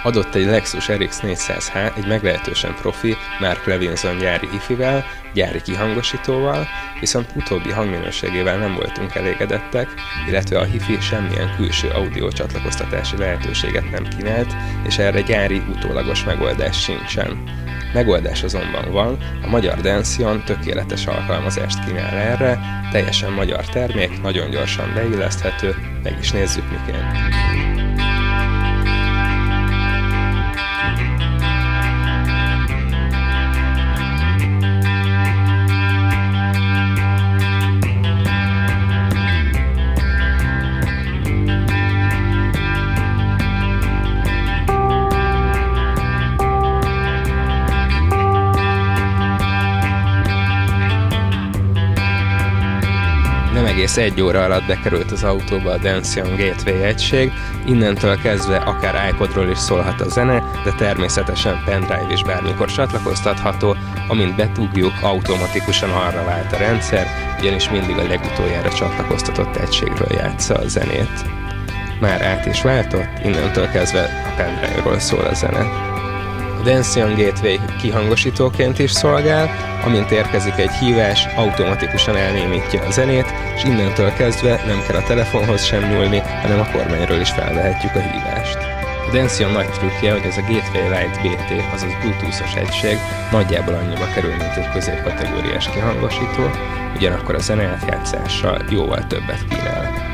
Adott egy Lexus RX 400H egy meglehetősen profi Mark Levinson gyári hifivel, gyári kihangosítóval, viszont utóbbi hangminőségével nem voltunk elégedettek, illetve a hifi semmilyen külső audio csatlakoztatási lehetőséget nem kínált, és erre gyári utólagos megoldás sincsen. Megoldás azonban van, a magyar Dension tökéletes alkalmazást kínál erre, teljesen magyar termék, nagyon gyorsan beilleszthető, meg is nézzük miként. Nem egész 1 óra alatt bekerült az autóba a Dension Gateway egység, innentől kezdve akár iPodról is szólhat a zene, de természetesen pendrive is bármikor csatlakoztatható, amint betúgjuk, automatikusan arra vált a rendszer, ugyanis mindig a legutoljára csatlakoztatott egységről játsza a zenét. Már át is váltott, innentől kezdve a pendrive-ról szól a zene. A Dension Gateway kihangosítóként is szolgál, amint érkezik egy hívás, automatikusan elnémítja a zenét, és innentől kezdve nem kell a telefonhoz sem nyúlni, hanem a kormányról is felvehetjük a hívást. A Dension nagy trükkje, hogy ez a Gateway Lite BT, azaz Bluetooth-os egység nagyjából annyiba kerül, mint egy középkategóriás kihangosító, ugyanakkor a zeneátjátszással jóval többet kínál.